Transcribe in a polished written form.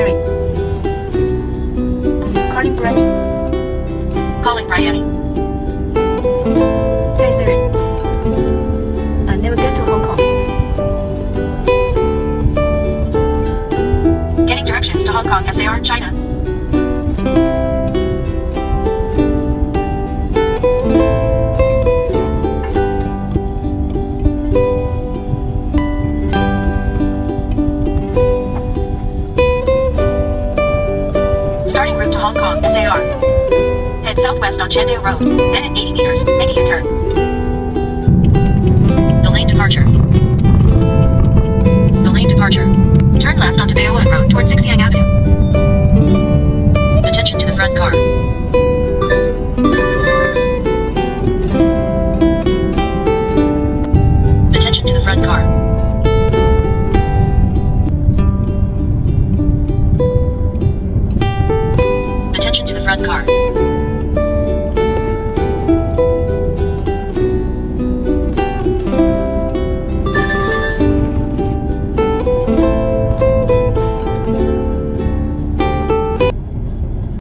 Siri. Calling Brian. Calling Brian. Hey Siri. Navigate to Hong Kong. Getting directions to Hong Kong, SAR, China. Starting route to Hong Kong, SAR. Head southwest on Chandale Road, then at 80 meters, make a U-turn. The lane departure. The lane departure. Turn left onto Bayoan Road towards 60 Avenue. Attention to the front car. Attention to the front car. Attention to the front car.